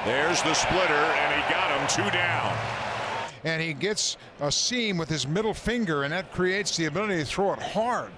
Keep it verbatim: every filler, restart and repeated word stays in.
There's the splitter, and he got him two down. And he gets a seam with his middle finger, and that creates the ability to throw it hard.